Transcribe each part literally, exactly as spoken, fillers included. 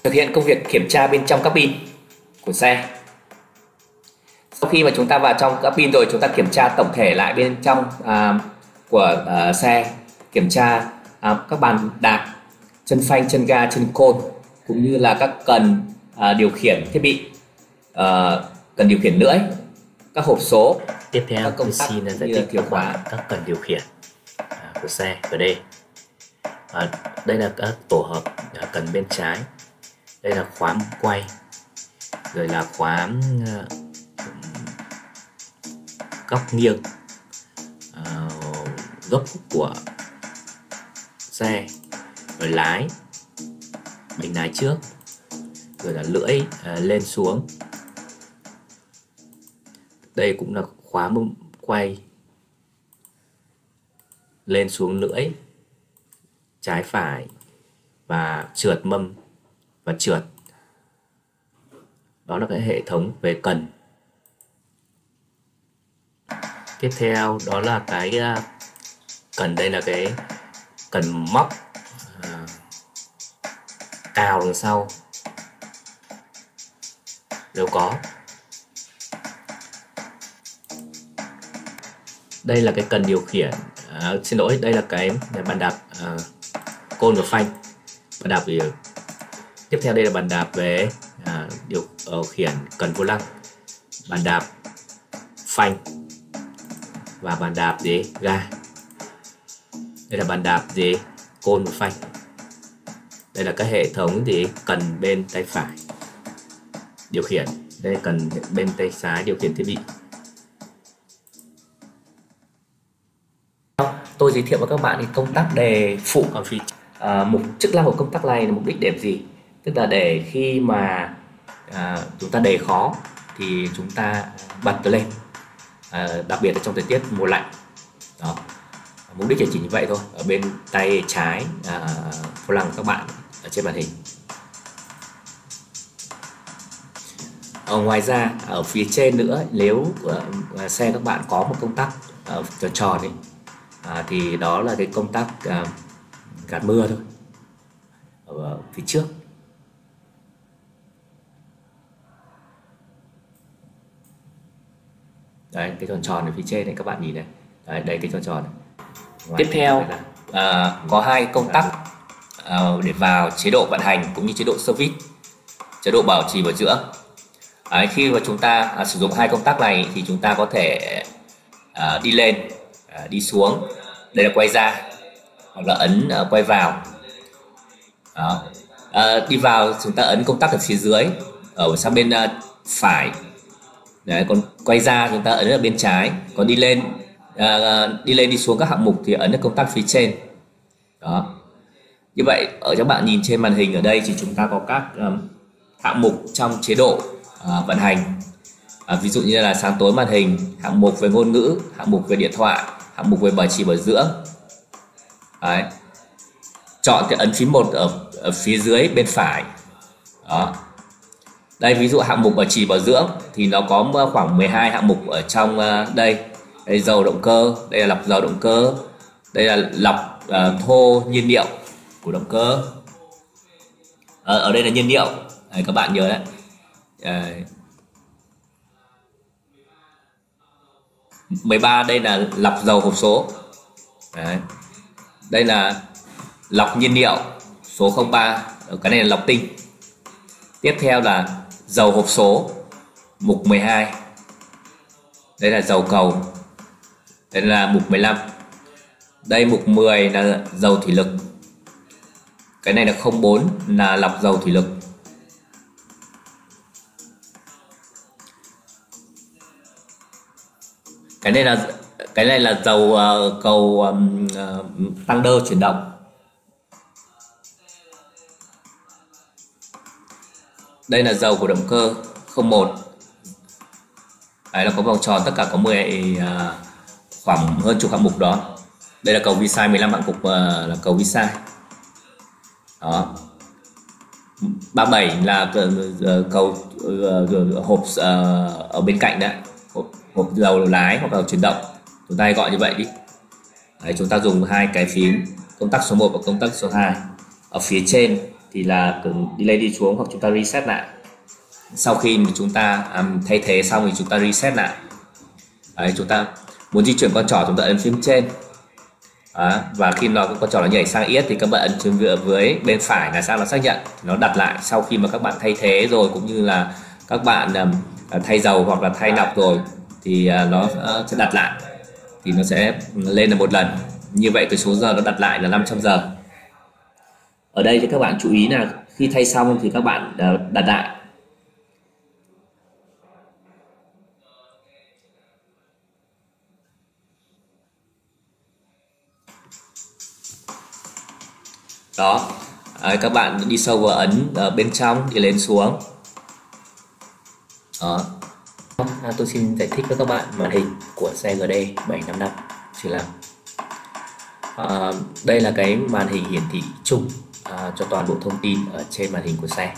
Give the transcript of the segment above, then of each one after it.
Thực hiện công việc kiểm tra bên trong cabin của xe. Sau khi mà chúng ta vào trong cabin rồi, chúng ta kiểm tra tổng thể lại bên trong à, của à, xe, kiểm tra à, các bàn đạp, chân phanh, chân ga, chân côn, cũng như là các cần à, điều khiển thiết bị, à, cần điều khiển lưỡi, các hộp số. Tiếp theo tôi xin giải thích chìa khóa, các cần điều khiển à, của xe ở đây. À, đây là các tổ hợp à, cần bên trái. Đây là khóa quay, rồi là khóa à, góc nghiêng, à, góc khúc của xe, rồi lái, bình lái trước, rồi là lưỡi à, lên xuống. Đây cũng là khóa quay, lên xuống lưỡi, trái phải, và trượt mâm và trượt. Đó là cái hệ thống về cần. Tiếp theo đó là cái cần, đây là cái cần móc à, cào đằng sau nếu có. Đây là cái cần điều khiển, à, xin lỗi, đây là cái bàn đạp à, côn và phanh. Bàn đạp thì tiếp theo đây là bàn đạp về à, điều uh, khiển cần vô lăng, bàn đạp phanh và bàn đạp gì ga. Đây là bàn đạp gì côn và phanh. Đây là cái hệ thống gì cần bên tay phải điều khiển. Đây là cần bên tay trái điều khiển thiết bị. Tôi giới thiệu với các bạn thì công tắc đề phụ. Còn phi à, mục chức năng của công tắc này là mục đích để gì? Tức là để khi mà à, chúng ta đề khó thì chúng ta bật nó lên, à, đặc biệt là trong thời tiết mùa lạnh. Đó, mục đích chỉ như vậy thôi. Ở bên tay trái à, vô lăng các bạn ở trên màn hình. Ở ngoài ra ở phía trên nữa, nếu uh, xe các bạn có một công tắc uh, tròn tròn ấy, à, thì đó là cái công tắc uh, gạt mưa thôi, ở phía trước. Đấy, cái tròn tròn ở phía trên này các bạn nhìn này. Đấy, đây cái tròn tròn này. Ngoài tiếp theo à, có hai công tắc à, để vào chế độ vận hành cũng như chế độ service, chế độ bảo trì bảo dưỡng. Đấy, khi mà chúng ta à, sử dụng hai công tắc này thì chúng ta có thể à, đi lên, à, đi xuống. Đây là quay ra, hoặc là ấn à, quay vào. Đó. À, đi vào chúng ta ấn công tắc ở phía dưới, ở sang bên à, phải. Đấy, còn quay ra chúng ta ấn ở bên trái. Còn đi lên à, đi lên đi xuống các hạng mục thì ấn ở công tắc phía trên. Đó. Như vậy ở các bạn nhìn trên màn hình ở đây thì chúng ta có các um, hạng mục trong chế độ À, vận hành, à, ví dụ như là sáng tối màn hình, hạng mục về ngôn ngữ, hạng mục về điện thoại, hạng mục về bảo trì bảo dưỡng. Đấy. Chọn cái ấn phím một ở, ở phía dưới bên phải. Đó. Đây ví dụ hạng mục bảo trì bảo dưỡng thì nó có khoảng mười hai hạng mục ở trong uh, đây. Đây dầu động cơ, đây là lọc dầu động cơ, đây là lọc uh, thô nhiên liệu của động cơ. À, ở đây là nhiên liệu. Đấy, các bạn nhớ đấy. Đấy. mười ba đây là lọc dầu hộp số. Đấy. Đây là lọc nhiên liệu số không ba, cái này là lọc tinh. Tiếp theo là dầu hộp số mục mười hai. Đây là dầu cầu. Đây là mục mười lăm. Đây mục mười là dầu thủy lực. Cái này là không bốn là lọc dầu thủy lực. Cái này là cái này là dầu uh, cầu um, uh, tăng đơ chuyển động. Đây là dầu của động cơ không một. Đấy là có vòng tròn, tất cả có mười uh, khoảng hơn chục hạng mục đó. Đây là cầu vi sai, mười lăm hạng mục uh, là cầu vi sai. Đó. ba mươi bảy là uh, cầu uh, hộp uh, ở bên cạnh đấy. Hộp, hộp dầu lái hoặc là chuyển động, chúng ta hay gọi như vậy đi. Đấy, chúng ta dùng hai cái phím công tắc số một và công tắc số hai. Ở phía trên thì là cứ đi lên đi xuống, hoặc chúng ta reset lại. Sau khi mà chúng ta um, thay thế xong thì chúng ta reset lại. Đấy, chúng ta muốn di chuyển con trỏ chúng ta ấn phím trên. Đó, và khi nó con trỏ nó nhảy sang yết thì các bạn ấn phím dưới bên phải là sao nó xác nhận, nó đặt lại. Sau khi mà các bạn thay thế rồi, cũng như là các bạn um, thay dầu hoặc là thay nọc rồi, thì uh, nó uh, sẽ đặt lại, thì nó sẽ lên là một lần. Như vậy cái số giờ nó đặt lại là năm trăm giờ. Ở đây thì các bạn chú ý là khi thay xong thì các bạn uh, đặt lại. Đó, à, các bạn đi sâu vào ấn ở bên trong thì lên xuống. Đó. À, tôi xin giải thích với các bạn màn hình của xe G D bảy năm năm chỉ là à, đây là cái màn hình hiển thị chung à, cho toàn bộ thông tin ở trên màn hình của xe.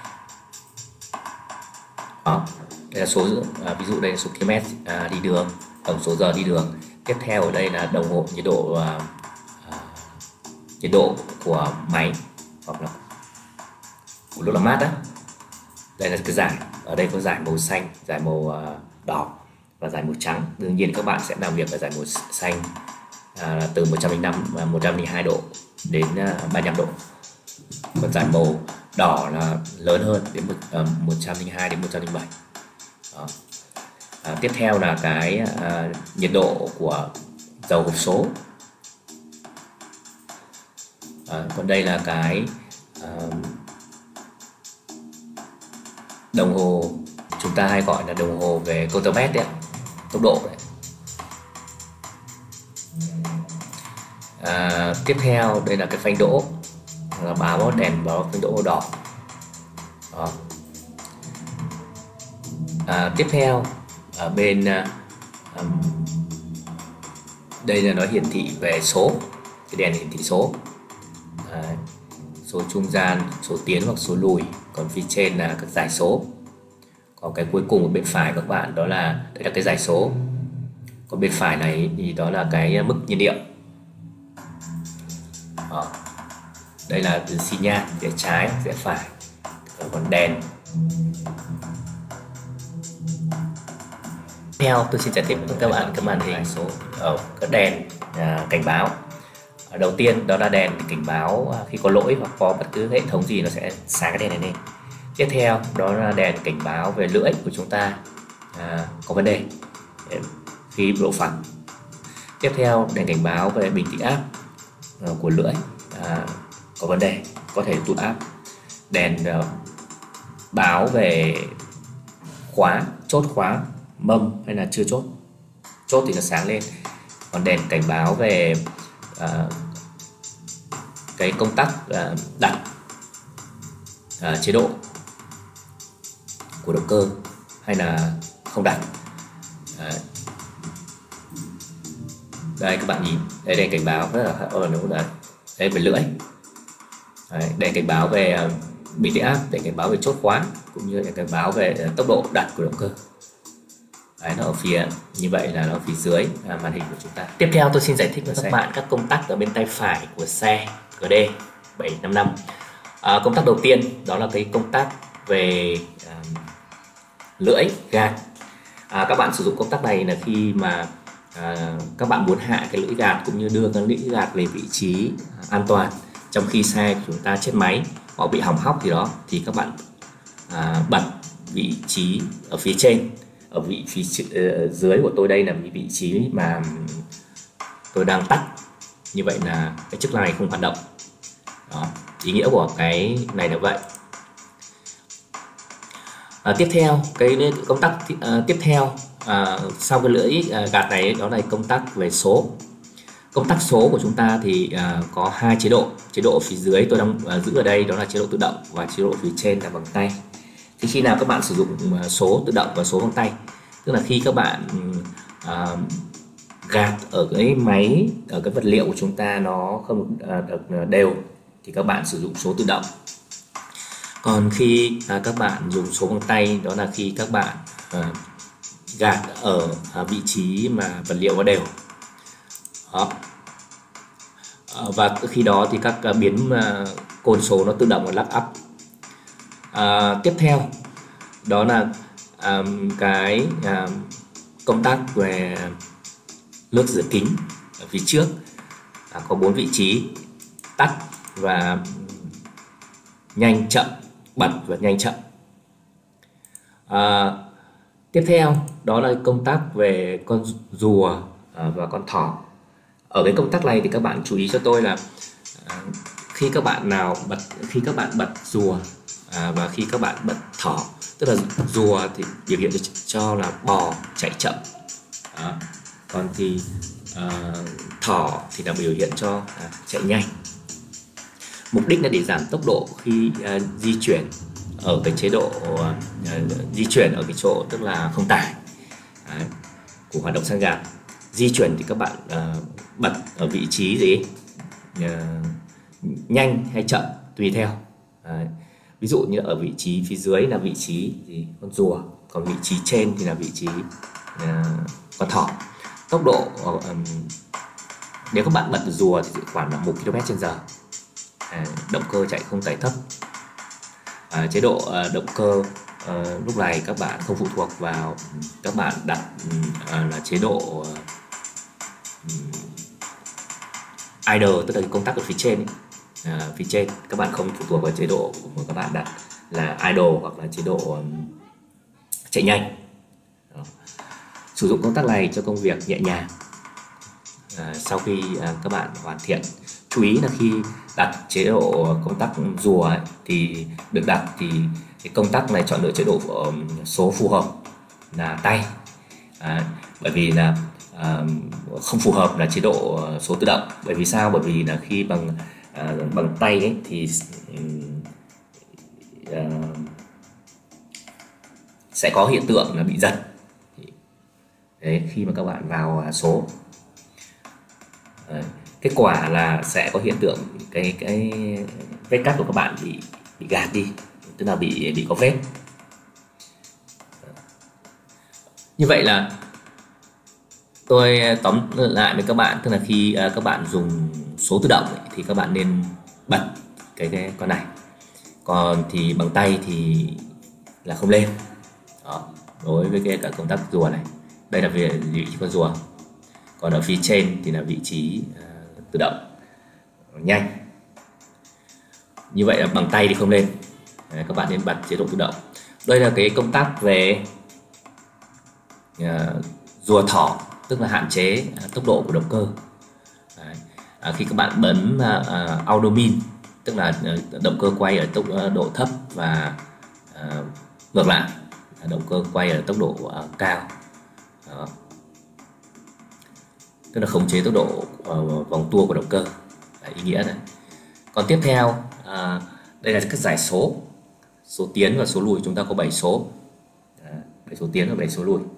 Đó, đây là số à, ví dụ đây là số km à, đi đường, tổng số giờ đi đường. Tiếp theo ở đây là đồng hồ nhiệt độ à, à, nhiệt độ của máy hoặc là của lô làm mát đó. Đây là cái giải, ở đây có giải màu xanh, giải màu uh, đỏ và giải màu trắng. Đương nhiên các bạn sẽ làm việc ở giải màu xanh uh, từ một trăm lẻ năm và một trăm lẻ hai độ đến uh, ba mươi lăm độ. Còn giải màu đỏ là lớn hơn, đến uh, một trăm lẻ hai đến một trăm lẻ bảy. Đó. Uh, tiếp theo là cái uh, nhiệt độ của dầu hộp số. Uh, còn đây là cái uh, đồng hồ, chúng ta hay gọi là đồng hồ về countermét đấy, tốc độ đấy. À, tiếp theo đây là cái phanh đỗ, là báo đèn báo phanh đỗ màu đỏ. Đó. À, tiếp theo ở bên um, đây là nó hiển thị về số, cái đèn hiển thị số. À, số trung gian, số tiến hoặc số lùi, còn phía trên là các giải số. Còn cái cuối cùng ở bên phải các bạn, đó là đây là cái giải số. Còn bên phải này thì đó là cái mức nhiên liệu. Đó. Đây là từ xi nhan, rẽ trái, rẽ phải. Còn đèn. Theo tôi xin giải thích với các bạn cái màn hình số ở các đèn à, cảnh báo. Đầu tiên đó là đèn cảnh báo khi có lỗi hoặc có bất cứ hệ thống gì nó sẽ sáng cái đèn này lên. Tiếp theo đó là đèn cảnh báo về lưỡi của chúng ta à, có vấn đề khi độ phẳng. Tiếp theo đèn cảnh báo về bình tĩnh áp à, của lưỡi à, có vấn đề, có thể tụt áp. Đèn à, báo về khóa, chốt khóa mâm hay là chưa chốt. Chốt thì nó sáng lên. Còn đèn cảnh báo về à, cái công tắc à, đặt à, chế độ của động cơ hay là không đặt. Đấy. Đây các bạn nhìn, đây đèn cảnh báo rất là ờ, đúng là đây về lưỡi. Đấy, đèn cảnh báo về uh, bình tĩnh áp, đèn cảnh báo về chốt khóa, cũng như đèn cảnh báo về uh, tốc độ đặt của động cơ. Đấy, nó ở phía như vậy là nó ở phía dưới à, màn hình của chúng ta. Tiếp theo tôi xin giải thích với các bạn các công tắc ở bên tay phải của xe G D bảy năm năm. À, công tắc đầu tiên đó là cái công tắc về à, lưỡi gạt. À, các bạn sử dụng công tắc này là khi mà à, các bạn muốn hạ cái lưỡi gạt cũng như đưa cái lưỡi gạt về vị trí an toàn trong khi xe của chúng ta chết máy hoặc bị hỏng hóc gì đó, thì các bạn à, bật vị trí ở phía trên. Ở vị phía uh, dưới của tôi đây là vị trí mà tôi đang tắt, như vậy là cái chức năng này không hoạt động. Đó, ý nghĩa của cái này là vậy. À, tiếp theo cái công tắc uh, tiếp theo uh, sau cái lưỡi uh, gạt này đó là công tắc về số. Công tắc số của chúng ta thì uh, có hai chế độ. Chế độ phía dưới tôi đang uh, giữ ở đây đó là chế độ tự động, và chế độ phía trên là bằng tay. Thì khi nào các bạn sử dụng số tự động và số bằng tay, tức là khi các bạn uh, gạt ở cái máy, ở cái vật liệu của chúng ta nó không uh, được đều, thì các bạn sử dụng số tự động. Còn khi uh, các bạn dùng số bằng tay, đó là khi các bạn uh, gạt ở uh, vị trí mà vật liệu nó đều. Đó. Uh, và khi đó thì các uh, biến uh, côn số nó tự động lắp up. À, tiếp theo đó là à, cái à, công tắc về nước rửa kính ở phía trước, à, có bốn vị trí tắt và nhanh chậm, bật và nhanh chậm. À, tiếp theo đó là công tắc về con rùa à, và con thỏ. Ở cái công tắc này thì các bạn chú ý cho tôi là à, khi các bạn nào bật khi các bạn bật rùa à, và khi các bạn bật thỏ, tức là rùa thì biểu hiện cho, cho là bò chạy chậm, đó. Còn thì à, thỏ thì là biểu hiện cho à, chạy nhanh. Mục đích là để giảm tốc độ khi à, di chuyển ở cái chế độ à, di chuyển ở cái chỗ tức là không tải à, của hoạt động sang gạt. Di chuyển thì các bạn à, bật ở vị trí gì à, nhanh hay chậm tùy theo. À, ví dụ như ở vị trí phía dưới là vị trí gì con rùa, còn vị trí trên thì là vị trí à, con thỏ. Tốc độ um, nếu các bạn bật rùa thì khoảng là một ki lô mét trên giờ. À, động cơ chạy không tải thấp. À, chế độ uh, động cơ uh, lúc này các bạn không phụ thuộc vào các bạn đặt uh, là chế độ uh, idle, tức là công tắc ở phía trên ấy. À, phía trên các bạn không phụ thuộc vào chế độ của các bạn đặt là idle hoặc là chế độ um, chạy nhanh. Đó. Sử dụng công tắc này cho công việc nhẹ nhàng. À, sau khi à, các bạn hoàn thiện, chú ý là khi đặt chế độ công tắc rùa ấy, thì được đặt thì cái công tắc này chọn lựa chế độ um, số phù hợp là tay. À, bởi vì là à, không phù hợp là chế độ số tự động. Bởi vì sao? Bởi vì là khi bằng à, bằng tay ấy, thì à, sẽ có hiện tượng là bị giật. Đấy, khi mà các bạn vào số. Đấy, kết quả là sẽ có hiện tượng cái cái vết cắt của các bạn bị bị gạt đi, tức là bị bị có vết. Như vậy là tôi tóm lại với các bạn, tức là khi uh, các bạn dùng số tự động ấy, thì các bạn nên bật cái, cái con này, còn thì bằng tay thì là không lên. Đó, đối với cái cả công tắc rùa này, đây là vị trí con rùa, còn ở phía trên thì là vị trí uh, tự động nhanh. Như vậy là bằng tay thì không lên. Đấy, các bạn nên bật chế độ tự động. Đây là cái công tắc về uh, rùa thỏ, tức là hạn chế uh, tốc độ của động cơ. Đấy. À, khi các bạn bấm uh, uh, auto min, tức là uh, động cơ quay ở tốc uh, độ thấp và uh, ngược lại, động cơ quay ở tốc độ uh, cao. Đó. Tức là khống chế tốc độ uh, vòng tua của động cơ. Đấy, ý nghĩa này. Còn tiếp theo uh, đây là các giải số, số tiến và số lùi. Chúng ta có bảy số, bảy số tiến và bảy số lùi.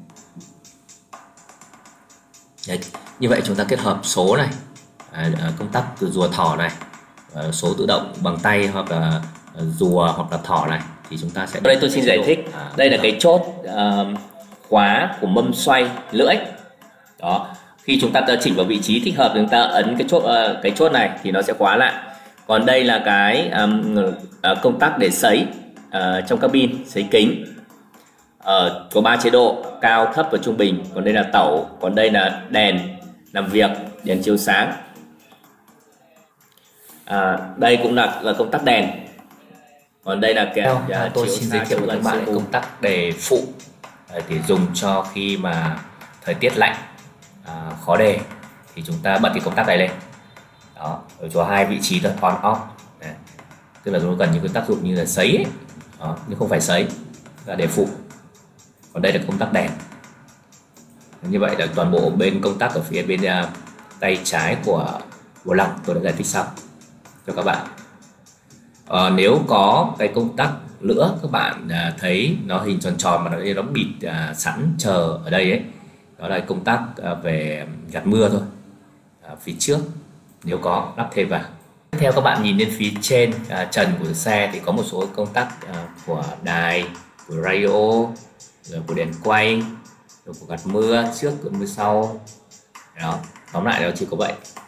Đấy, như vậy chúng ta kết hợp số này, à, công tắc từ rùa thỏ này, à, số tự động bằng tay hoặc là rùa hoặc là thỏ này, thì chúng ta sẽ. Đây tôi xin giải thích. À, đây là cái chốt uh, khóa của mâm xoay lưỡi. Đó, khi chúng ta chỉnh vào vị trí thích hợp, chúng ta ấn cái chốt uh, cái chốt này thì nó sẽ khóa lại. Còn đây là cái um, uh, công tắc để sấy uh, trong cabin, sấy kính. Uh, có ba chế độ: cao, thấp và trung bình. Còn đây là tẩu, còn đây là đèn làm việc, đèn chiếu sáng. À, đây cũng là, là công tắc đèn. Còn đây là cái uh, tôi xin giới thiệu với các bạn công tắc đề phụ để dùng cho khi mà thời tiết lạnh, uh, khó đề thì chúng ta bật cái công tắc này lên. Đó, ở chỗ hai vị trí là on off. Đấy. Tức là nó cần những cái tác dụng như là sấy ấy. Đó, nhưng không phải sấy, là đề phụ. Còn đây là công tắc đèn. Như vậy là toàn bộ bên công tắc ở phía bên uh, tay trái của vô lăng tôi đã giải thích xong cho các bạn. Uh, nếu có cái công tắc nữa các bạn uh, thấy nó hình tròn tròn mà nó, nó bịt uh, sẵn chờ ở đây ấy, đó là công tắc uh, về gạt mưa thôi. Uh, phía trước nếu có lắp thêm vào. Tiếp theo các bạn nhìn lên phía trên uh, trần của xe thì có một số công tắc uh, của đài, của radio, rồi của đèn quay, rồi của gạt mưa trước, của mưa sau. Đó, tóm lại đó chỉ có vậy.